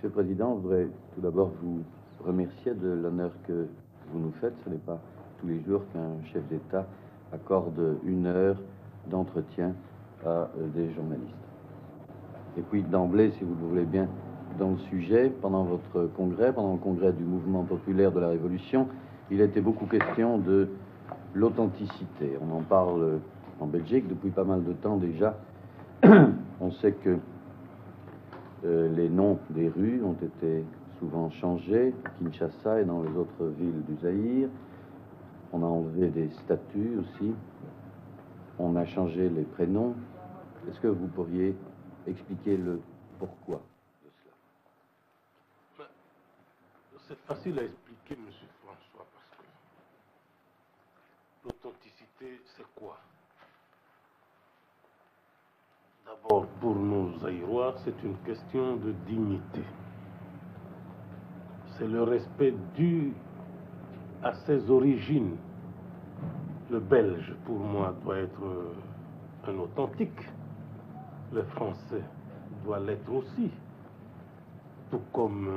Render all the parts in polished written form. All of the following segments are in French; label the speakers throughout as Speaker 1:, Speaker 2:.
Speaker 1: Monsieur le Président, je voudrais tout d'abord vous remercier de l'honneur que vous nous faites. Ce n'est pas tous les jours qu'un chef d'État accorde 1 heure d'entretien à des journalistes. Et puis d'emblée, si vous le voulez bien, dans le sujet, pendant votre congrès, pendant le congrès du mouvement populaire de la Révolution, il a été beaucoup question de l'authenticité. On en parle en Belgique depuis pas mal de temps déjà. On sait que les noms des rues ont été souvent changés, à Kinshasa et dans les autres villes du Zaïre. On a enlevé des statues aussi. On a changé les prénoms. Est-ce que vous pourriez expliquer le pourquoi de cela?
Speaker 2: C'est facile à expliquer, Monsieur François, parce que l'authenticité, c'est quoi? D'abord, pour nos Zaïrois, c'est une question de dignité. C'est le respect dû à ses origines. Le Belge, pour moi, doit être un authentique. Le Français doit l'être aussi. Tout comme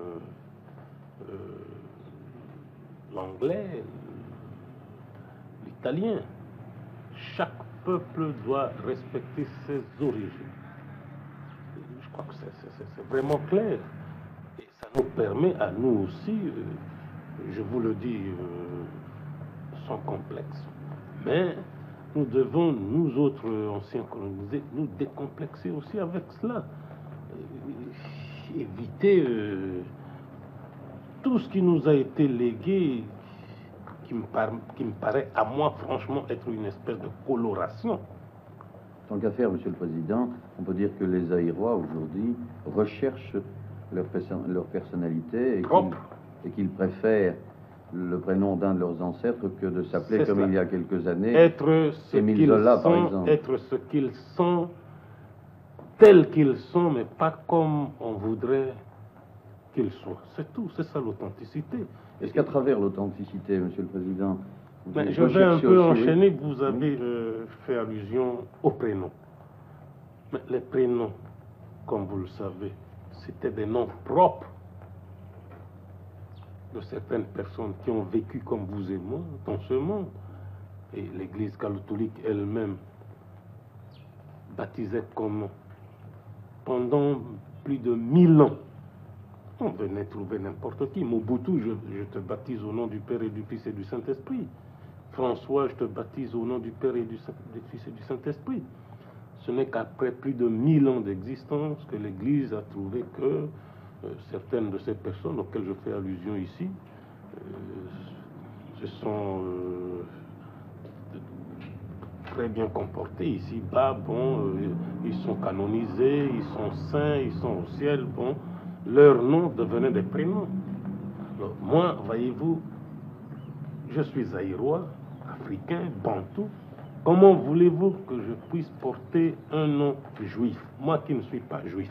Speaker 2: l'Anglais, l'Italien. Chaque peuple doit respecter ses origines. Je crois que c'est vraiment clair. Et ça nous permet à nous aussi, je vous le dis sans complexe, mais nous devons, nous autres anciens colonisés, nous décomplexer aussi avec cela. Éviter tout ce qui nous a été légué, qui me paraît à moi franchement être une espèce de coloration.
Speaker 1: Tant qu'à faire, Monsieur le Président, on peut dire que les Zaïrois aujourd'hui recherchent leur personnalité et qu'ils préfèrent le prénom d'un de leurs ancêtres que de s'appeler comme il y a quelques années
Speaker 2: être ce
Speaker 1: Émile Zola, par exemple.
Speaker 2: Être ce qu'ils sont, tels qu'ils sont, mais pas comme on voudrait qu'ils soient. C'est tout, c'est ça l'authenticité.
Speaker 1: Est-ce qu'à travers l'authenticité, Monsieur le Président,
Speaker 2: je vais un peu enchaîner, vous avez fait allusion aux prénoms. Mais les prénoms, comme vous le savez, c'était des noms propres de certaines personnes qui ont vécu comme vous et moi dans ce monde. Et l'Église catholique elle-même baptisait comment? Pendant plus de 1000 ans. On venait trouver n'importe qui. Mobutu, je te baptise au nom du Père et du Fils et du Saint-Esprit. François, je te baptise au nom du Père et du Fils et du Saint-Esprit. Ce n'est qu'après plus de 1000 ans d'existence que l'Église a trouvé que certaines de ces personnes auxquelles je fais allusion ici se sont très bien comportés ici-bas. Bon, ils sont canonisés, ils sont saints, ils sont au ciel. Bon, leurs noms devenaient des prénoms. Alors, moi, voyez-vous, je suis zaïrois, africain, bantou. Comment voulez-vous que je puisse porter un nom juif, moi qui ne suis pas juif?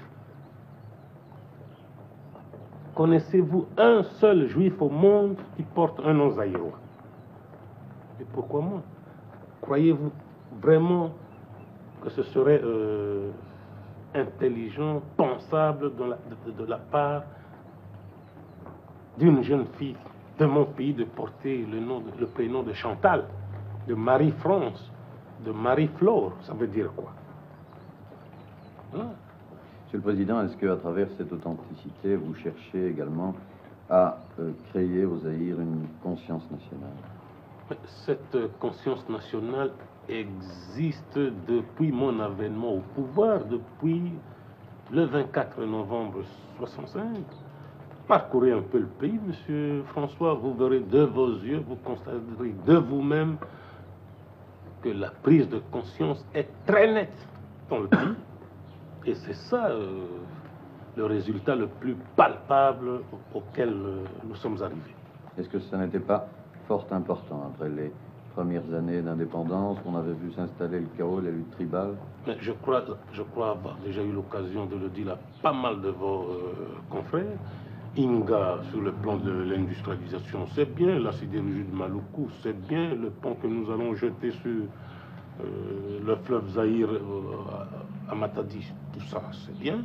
Speaker 2: Connaissez-vous un seul juif au monde qui porte un nom zaïrois? Et pourquoi moi? Croyez-vous vraiment que ce serait intelligent, pensable de la part d'une jeune fille de mon pays de porter le prénom de Chantal, de Marie-France, de Marie-Flore? Ça veut dire quoi? Hein?
Speaker 1: Monsieur le Président, est-ce qu'à travers cette authenticité, vous cherchez également à créer au Zaïre une conscience nationale?
Speaker 2: Cette conscience nationale existe depuis mon avènement au pouvoir, depuis le 24 novembre 65. Parcourez un peu le pays, Monsieur François, vous verrez de vos yeux, vous constaterez de vous-même que la prise de conscience est très nette dans le pays. Et c'est ça le résultat le plus palpable auquel nous sommes arrivés.
Speaker 1: Est-ce que ça n'était pas fort important après les premières années d'indépendance? On avait vu s'installer le chaos, la lutte tribale.
Speaker 2: Mais je crois avoir déjà eu l'occasion de le dire à pas mal de vos confrères. Inga, sur le plan de l'industrialisation, c'est bien. La sidérurgie de Maluku, c'est bien. Le pont que nous allons jeter sur le fleuve Zaïre à Matadi, tout ça, c'est bien.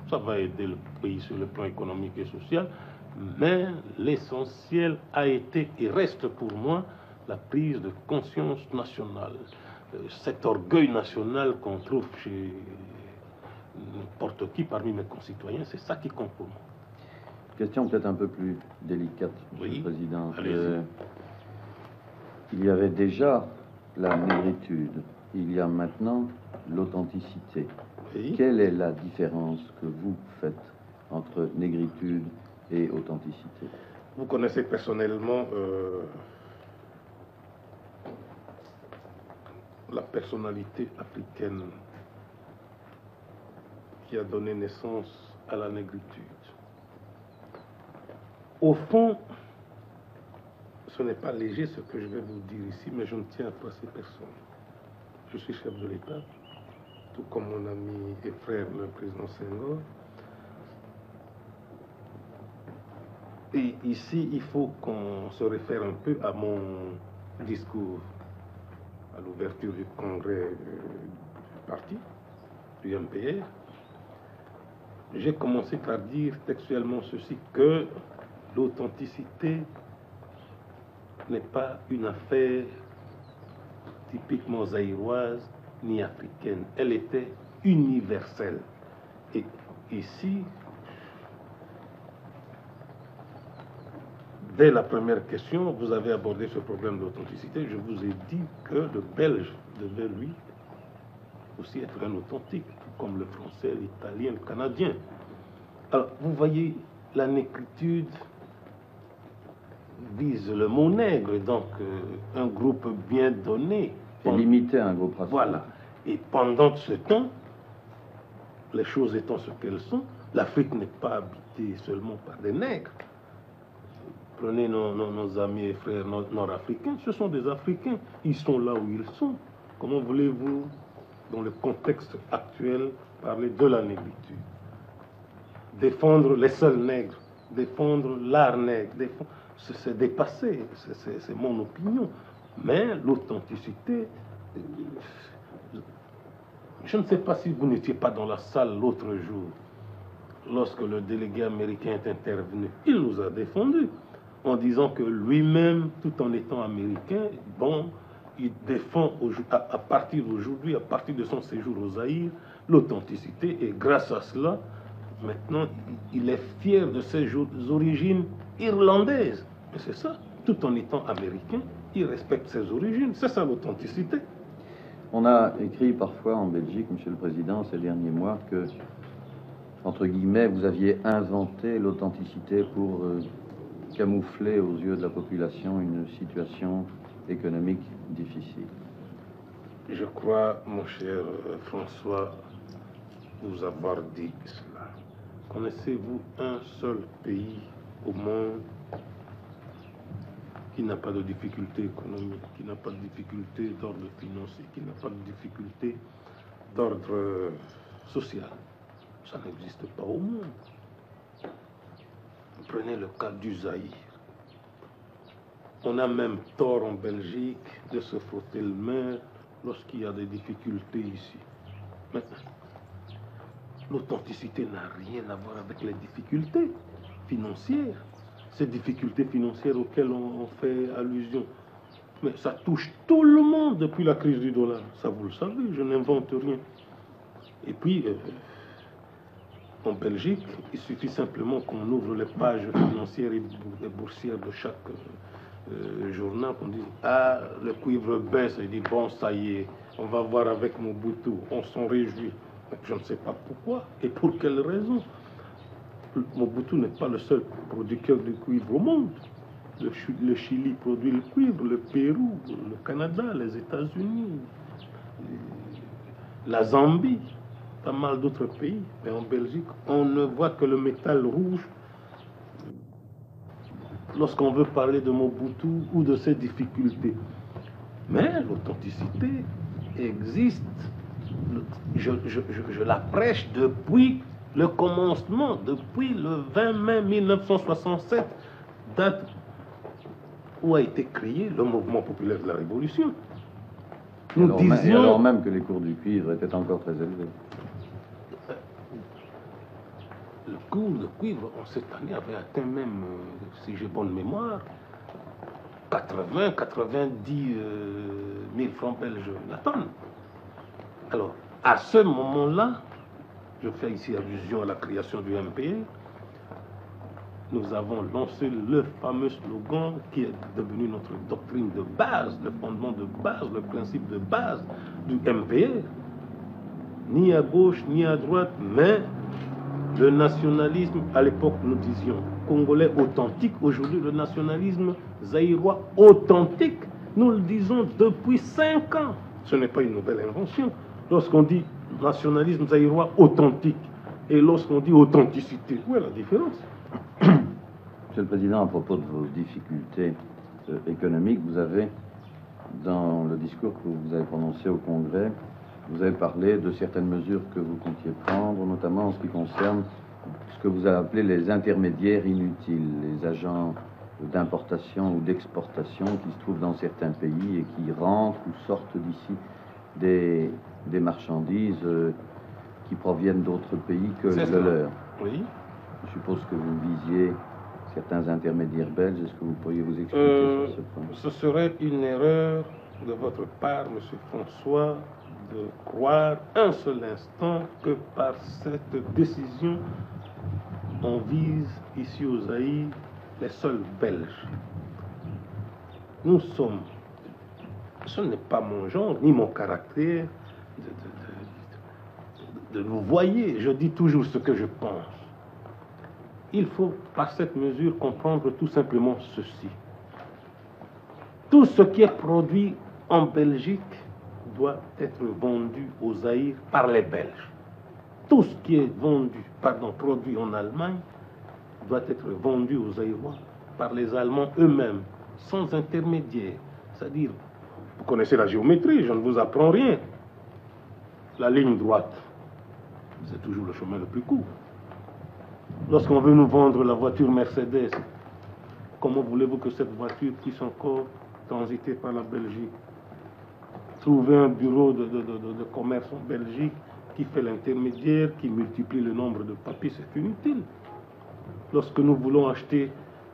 Speaker 2: Ça va aider le pays sur le plan économique et social. Mais l'essentiel a été et reste pour moi la prise de conscience nationale. Cet orgueil national qu'on trouve chez n'importe qui parmi mes concitoyens, c'est ça qui compte pour moi.
Speaker 1: Question peut-être un peu plus délicate, Monsieur le Président.
Speaker 2: Allez-y.
Speaker 1: Il y avait déjà la négritude, il y a maintenant l'authenticité.
Speaker 2: Oui.
Speaker 1: Quelle est la différence que vous faites entre négritude et authenticité?
Speaker 2: Vous connaissez personnellement la personnalité africaine qui a donné naissance à la négritude. Au fond, ce n'est pas léger ce que je vais vous dire ici, mais je ne tiens pas ces personnes. Je suis chef de l'État, tout comme mon ami et frère, le président Senghor. Et ici, il faut qu'on se réfère un peu à mon discours à l'ouverture du congrès du parti, du MPR. J'ai commencé par dire textuellement ceci, que l'authenticité n'est pas une affaire typiquement zaïroise ni africaine. Elle était universelle. Et ici, dès la première question, vous avez abordé ce problème d'authenticité. Je vous ai dit que le Belge devait, lui, aussi être un authentique, comme le Français, l'Italien, le Canadien. Alors, vous voyez, la négritude vise le mot nègre, donc un groupe bien donné.
Speaker 1: Et limité à un groupe racial.
Speaker 2: Voilà. Et pendant ce temps, les choses étant ce qu'elles sont, l'Afrique n'est pas habitée seulement par des nègres. Prenez nos amis et frères nord-africains, ce sont des Africains. Ils sont là où ils sont. Comment voulez-vous, dans le contexte actuel, parler de la négritude? Défendre les seuls nègres, défendre l'art nègre, c'est dépassé, c'est mon opinion. Mais l'authenticité, je ne sais pas si vous n'étiez pas dans la salle l'autre jour, lorsque le délégué américain est intervenu. Il nous a défendus en disant que lui-même, tout en étant américain, bon, il défend à partir d'aujourd'hui, à partir de son séjour au Zaïre, l'authenticité, et grâce à cela, maintenant, il est fier de ses origines irlandaises. Mais c'est ça, tout en étant américain, il respecte ses origines. C'est ça l'authenticité.
Speaker 1: On a écrit parfois en Belgique, Monsieur le Président, ces derniers mois, que, entre guillemets, vous aviez inventé l'authenticité pour camoufler aux yeux de la population une situation économique difficile.
Speaker 2: Je crois, mon cher François, vous avoir dit cela. Connaissez-vous un seul pays au monde qui n'a pas de difficultés économiques, qui n'a pas de difficultés d'ordre financier, qui n'a pas de difficultés d'ordre social? Ça n'existe pas au monde. Prenez le cas du Zaïre. On a même tort en Belgique de se frotter le main lorsqu'il y a des difficultés ici. Mais l'authenticité n'a rien à voir avec les difficultés financières. Ces difficultés financières auxquelles on fait allusion. Mais ça touche tout le monde depuis la crise du dollar. Ça, vous le savez, je n'invente rien. Et puis, en Belgique, il suffit simplement qu'on ouvre les pages financières et boursières de chaque journal, qu'on dise « Ah, le cuivre baisse », et dit « Bon, ça y est, on va voir avec Mobutu, on s'en réjouit ». Je ne sais pas pourquoi et pour quelle raison. Mobutu n'est pas le seul producteur de cuivre au monde. Le Chili produit le cuivre, le Pérou, le Canada, les États-Unis, la Zambie, pas mal d'autres pays. Mais en Belgique, on ne voit que le métal rouge lorsqu'on veut parler de Mobutu ou de ses difficultés. Mais l'authenticité existe. Je la prêche depuis le commencement, depuis le 20 mai 1967, date où a été créé le mouvement populaire de la Révolution.
Speaker 1: Alors même que les cours du cuivre étaient encore très élevés.
Speaker 2: cours de cuivre, cette année, avait atteint même, si j'ai bonne mémoire, 90 000 francs belges la tonne. Alors, à ce moment-là, je fais ici allusion à la création du MPE, nous avons lancé le fameux slogan qui est devenu notre doctrine de base, le fondement de base, le principe de base du MPE. Ni à gauche, ni à droite, mais le nationalisme, à l'époque nous disions congolais authentique, aujourd'hui le nationalisme zaïrois authentique, nous le disons depuis 5 ans. Ce n'est pas une nouvelle invention. Lorsqu'on dit nationalisme zaïrois authentique et lorsqu'on dit authenticité, où est la différence?
Speaker 1: Monsieur le Président, à propos de vos difficultés économiques, vous avez, dans le discours que vous avez prononcé au Congrès, vous avez parlé de certaines mesures que vous comptiez prendre, notamment en ce qui concerne ce que vous avez appelé les intermédiaires inutiles, les agents d'importation ou d'exportation qui se trouvent dans certains pays et qui rentrent ou sortent d'ici des marchandises qui proviennent d'autres pays que le leur.
Speaker 2: Oui.
Speaker 1: Je suppose que vous visiez certains intermédiaires belges. Est-ce que vous pourriez vous expliquer sur ce point?
Speaker 2: Ce serait une erreur de votre part, M. François, de croire un seul instant que par cette décision, on vise ici au Zaïre les seuls Belges. Nous sommes, ce n'est pas mon genre ni mon caractère de vous voyez, je dis toujours ce que je pense. Il faut par cette mesure comprendre tout simplement ceci. Tout ce qui est produit en Belgique doit être vendu au Zaïre par les Belges. Tout ce qui est produit en Allemagne doit être vendu aux Zaïrois par les Allemands eux-mêmes, sans intermédiaire. C'est-à-dire, vous connaissez la géométrie, je ne vous apprends rien. La ligne droite, c'est toujours le chemin le plus court. Lorsqu'on veut nous vendre la voiture Mercedes, comment voulez-vous que cette voiture puisse encore transiter par la Belgique? Trouver un bureau de commerce en Belgique qui fait l'intermédiaire, qui multiplie le nombre de papiers, c'est inutile. Lorsque nous voulons acheter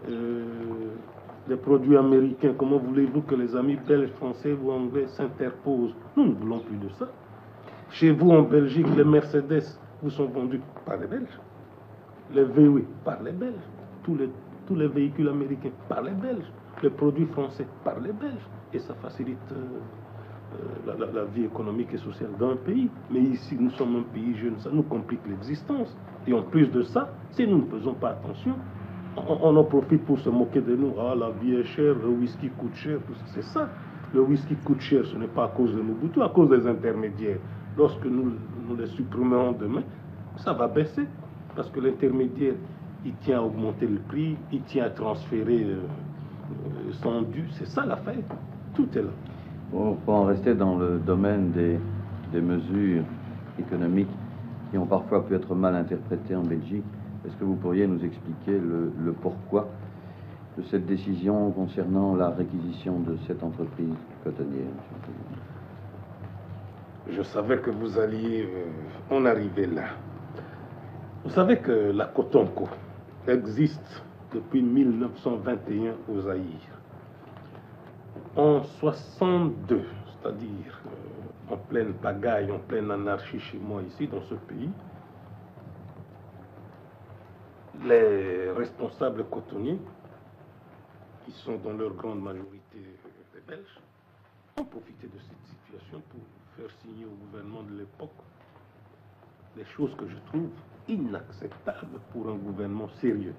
Speaker 2: des produits américains, comment voulez-vous que les amis belges, français ou anglais s'interposent? Nous ne voulons plus de ça. Chez vous en Belgique, les Mercedes vous sont vendus par les Belges. Les VW par les Belges. Tous les véhicules américains par les Belges. Les produits français par les Belges. Et ça facilite la vie économique et sociale d'un pays. Mais ici, nous sommes un pays jeune, ça nous complique l'existence. Et en plus de ça, si nous ne faisons pas attention, on en profite pour se moquer de nous. Ah, la vie est chère, le whisky coûte cher, tout ça. C'est ça. Le whisky coûte cher, ce n'est pas à cause de nos boutons, à cause des intermédiaires. Lorsque nous les supprimons demain, ça va baisser. Parce que l'intermédiaire, il tient à augmenter le prix, il tient à transférer son dû. C'est ça l'affaire. Tout est là.
Speaker 1: Bon, pour en rester dans le domaine des mesures économiques qui ont parfois pu être mal interprétées en Belgique, est-ce que vous pourriez nous expliquer le pourquoi de cette décision concernant la réquisition de cette entreprise cotonnière, monsieur le Président?
Speaker 2: Je savais que vous alliez en arriver là. Vous savez que la Cotonco existe depuis 1921 au Zaïre. En 62, c'est-à-dire en pleine pagaille, en pleine anarchie chez moi ici dans ce pays, les responsables cotonniers, qui sont dans leur grande majorité des Belges, ont profité de cette situation pour faire signer au gouvernement de l'époque des choses que je trouve inacceptables pour un gouvernement sérieux.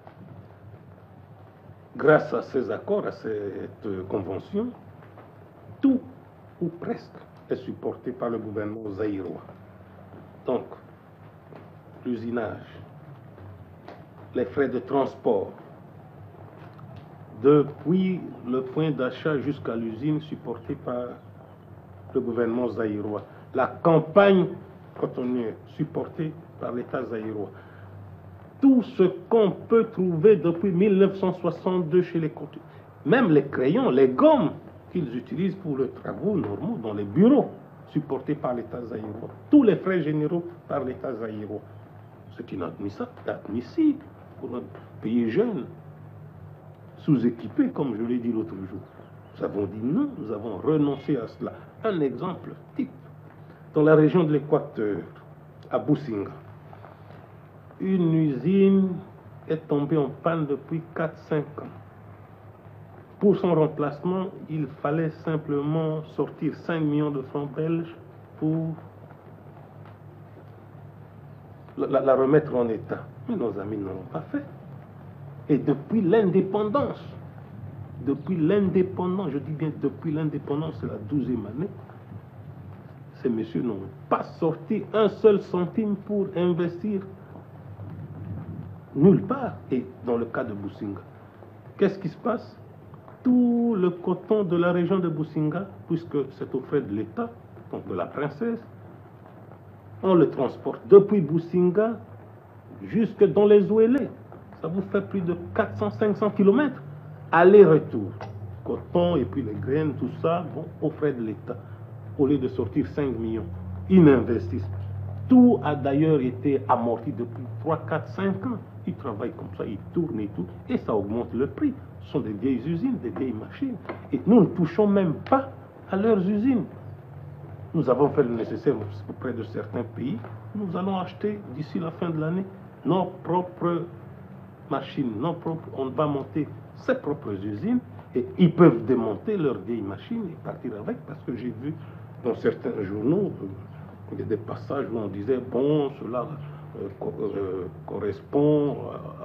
Speaker 2: Grâce à ces accords, à cette convention, tout ou presque est supporté par le gouvernement zaïrois. Donc, l'usinage, les frais de transport, depuis le point d'achat jusqu'à l'usine supportée par le gouvernement zaïrois. La campagne cotonnière supportée par l'État zaïrois. Tout ce qu'on peut trouver depuis 1962 chez les cotonniers, même les crayons, les gommes qu'ils utilisent pour les travaux normaux dans les bureaux, supportés par l'État zaïrois. Tous les frais généraux par l'État zaïrois. C'est inadmissible pour un pays jeune, sous-équipé, comme je l'ai dit l'autre jour. Nous avons dit non, nous avons renoncé à cela. Un exemple type, dans la région de l'Équateur, à Businga, une usine est tombée en panne depuis 4-5 ans. Pour son remplacement, il fallait simplement sortir 5 millions de francs belges pour la remettre en état. Mais nos amis ne l'ont pas fait. Et depuis l'indépendance, je dis bien depuis l'indépendance, c'est la 12e année, ces messieurs n'ont pas sorti un seul centime pour investir nulle part. Et dans le cas de Businga, qu'est-ce qui se passe? Tout le coton de la région de Businga, puisque c'est au frais de l'État, donc de la princesse, on le transporte depuis Businga jusque dans les Ouélés. Ça vous fait plus de 400-500 km aller-retour. Coton et puis les graines, tout ça, bon, au frais de l'État. Au lieu de sortir 5 millions, ils n'investissent. Tout a d'ailleurs été amorti depuis 3, 4, 5 ans. Ils travaillent comme ça, ils tournent et tout, et ça augmente le prix. Ce sont des vieilles usines, des vieilles machines. Et nous ne touchons même pas à leurs usines. Nous avons fait le nécessaire auprès de certains pays. Nous allons acheter d'ici la fin de l'année nos propres machines, on va monter ses propres usines et ils peuvent démonter leurs vieilles machines et partir avec, parce que j'ai vu dans certains journaux, il y a des passages où on disait, bon, cela correspond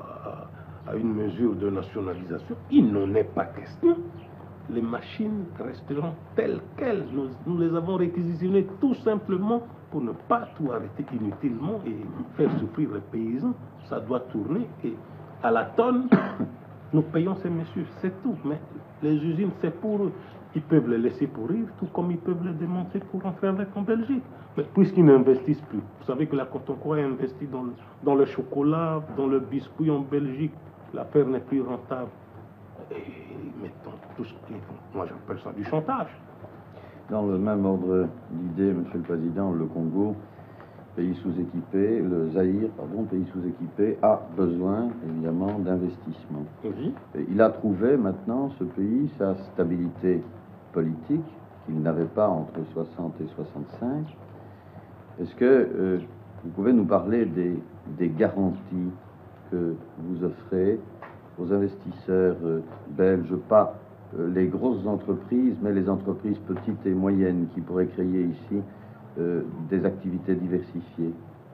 Speaker 2: à une mesure de nationalisation. Il n'en est pas question. Les machines resteront telles quelles. Nous les avons réquisitionnées tout simplement pour ne pas tout arrêter inutilement et faire souffrir les paysans. Ça doit tourner et à la tonne, nous payons ces messieurs, c'est tout. Mais les usines, c'est pour eux. Ils peuvent les laisser pourrir, tout comme ils peuvent les démonter pour rentrer avec en Belgique. Mais puisqu'ils n'investissent plus, vous savez que la Cotoncoa investit dans le chocolat, dans le biscuit en Belgique, l'affaire n'est plus rentable. Et mettons tout ce qui est, moi j'appelle ça du chantage.
Speaker 1: Dans le même ordre d'idée, Monsieur le Président, le Congo, pays sous-équipé, le Zaïre, pardon, pays sous-équipé, a besoin évidemment d'investissement.
Speaker 2: Oui.
Speaker 1: Il a trouvé maintenant, ce pays, sa stabilité politique qu'il n'avait pas entre 60 et 65. Est-ce que vous pouvez nous parler des garanties que vous offrez aux investisseurs belges, pas les grosses entreprises, mais les entreprises petites et moyennes qui pourraient créer ici des activités diversifiées?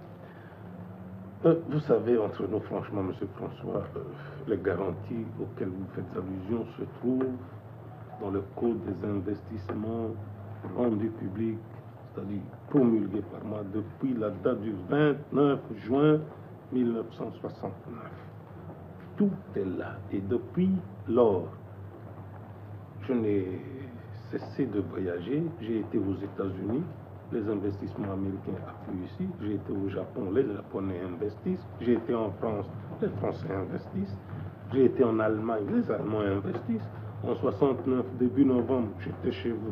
Speaker 2: Vous savez, entre nous, franchement, M. François, les garanties auxquelles vous faites allusion se trouvent dans le Code des investissements rendus publics, c'est-à-dire promulgué par moi depuis la date du 29 juin 1969. Tout est là. Et depuis lors, je n'ai cessé de voyager. J'ai été aux États-Unis, les investissements américains affluent ici. J'ai été au Japon, les Japonais investissent. J'ai été en France, les Français investissent. J'ai été en Allemagne, les Allemands investissent. En 69, début novembre, j'étais chez vous.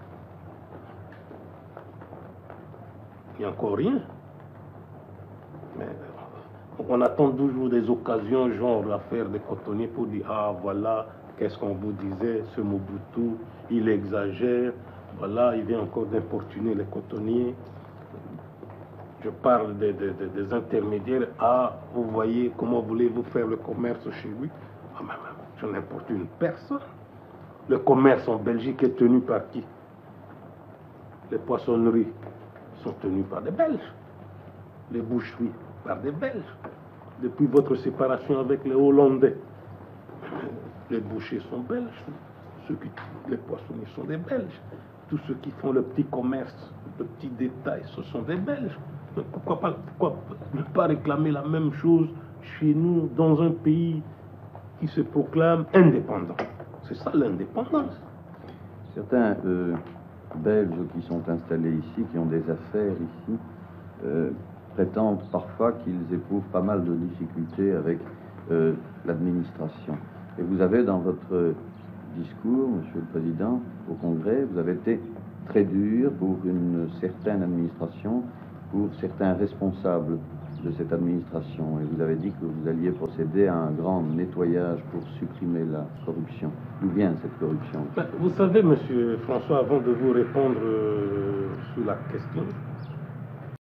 Speaker 2: Il n'y a encore rien. Mais on attend toujours des occasions, genre l'affaire des cotonniers, pour dire, ah voilà, qu'est-ce qu'on vous disait, ce Mobutu, il exagère, voilà, il vient encore d'importuner les cotonniers. Je parle des intermédiaires, ah, vous voyez, comment voulez-vous faire le commerce chez lui? Ah, mais je n'importune personne. Le commerce en Belgique est tenu par qui? Les poissonneries sont tenues par des Belges. Les boucheries par des Belges. Depuis votre séparation avec les Hollandais, les bouchers sont belges, les poissonniers sont des Belges. Tous ceux qui font le petit commerce, le petit détail, ce sont des Belges. Mais pourquoi ne pas réclamer la même chose chez nous, dans un pays qui se proclame indépendant? C'est ça l'indépendance.
Speaker 1: Certains Belges qui sont installés ici, qui ont des affaires ici, prétendent parfois qu'ils éprouvent pas mal de difficultés avec l'administration. Et vous avez dans votre discours, Monsieur le Président, au Congrès, vous avez été très dur pour une certaine administration, pour certains responsables de cette administration et vous avez dit que vous alliez procéder à un grand nettoyage pour supprimer la corruption. D'où vient cette corruption?
Speaker 2: Vous savez, Monsieur François, avant de vous répondre sur la question,